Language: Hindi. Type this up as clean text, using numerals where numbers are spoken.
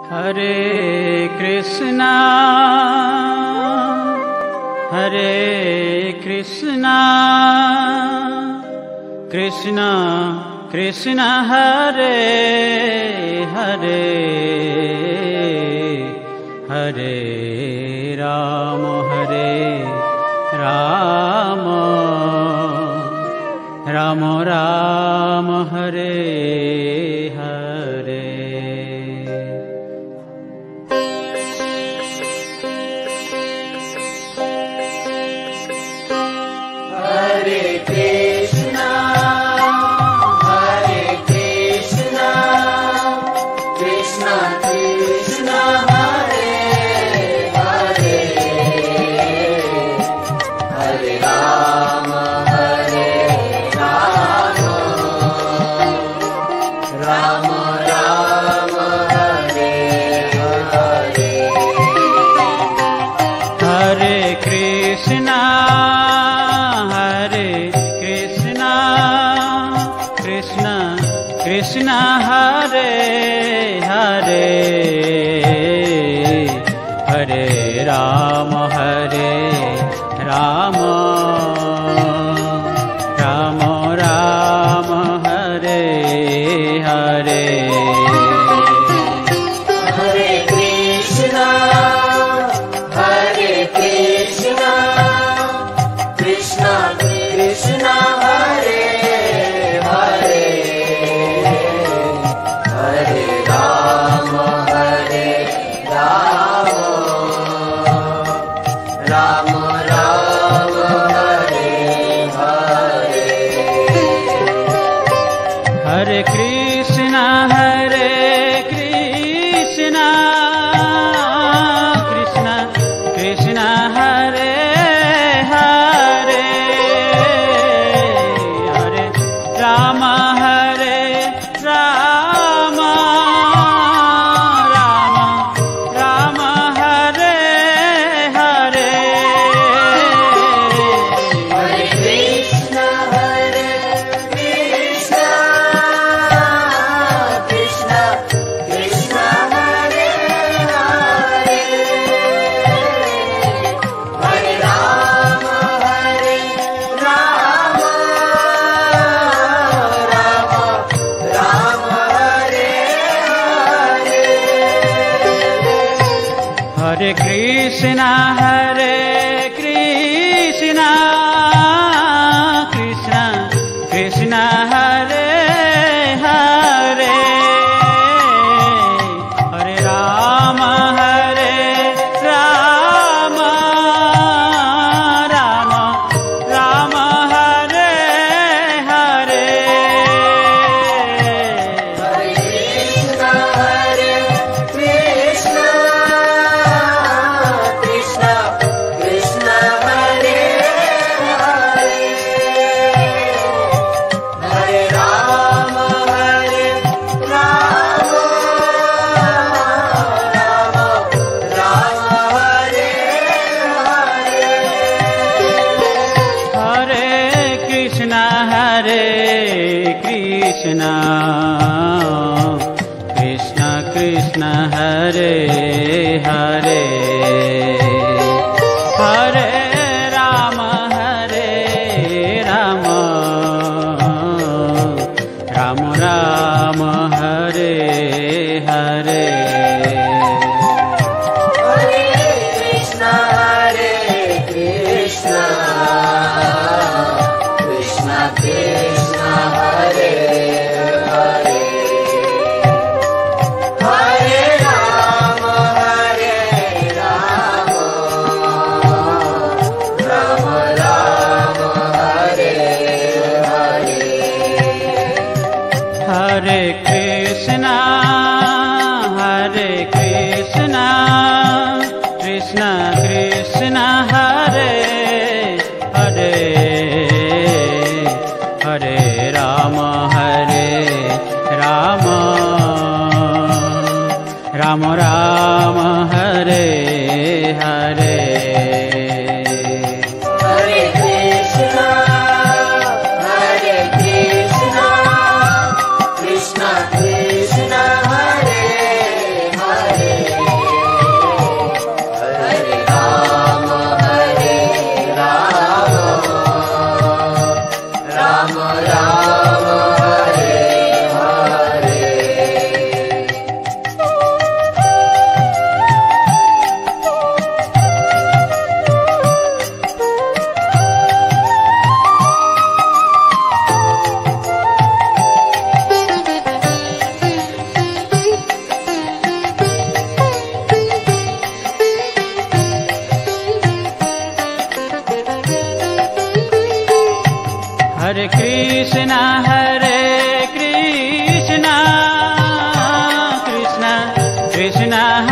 हरे कृष्णा हरे कृष्णा कृष्णा कृष्णा हरे हरे हरे राम राम राम राम हरे हरे। हरे कृष्णा कृष्णा कृष्णा हरे हरे हरे राम राम राम हरे हरे। हरे कृष्णा कृष्णा कृष्णा हरे हरे हरे राम राम राम राम हरे हरे। हरे कृष्णा कृष्णा कृष्णा हरे हरे हरे राम राम राम हरे हरे। हरे कृष्णा कृष्णा कृष्णा हरे हरे हरे राम राम राम हरे हरे। हरे कृष्णा कृष्णा कृष्णा हरे हरे हरे राम राम हरे हरे। हरे कृष्णा कृष्णा कृष्णा हरे हरे हरे राम राम राम हरे हरे। हरे कृष्णा कृष्णा कृष्णा हरे हरे हरे राम राम हरे हरे। हरे कृष्णा कृष्णा कृष्णा हरे हरे हरे राम राम राम हरे हरे। हरे कृष्णा कृष्णा कृष्णा हरे हरे हरे राम राम राम हरे हरे। हरे कृष्णा कृष्णा कृष्णा हरे हरे हरे राम राम राम हरे हरे। हरे कृष्णा कृष्णा कृष्णा हरे हरे कृष्ण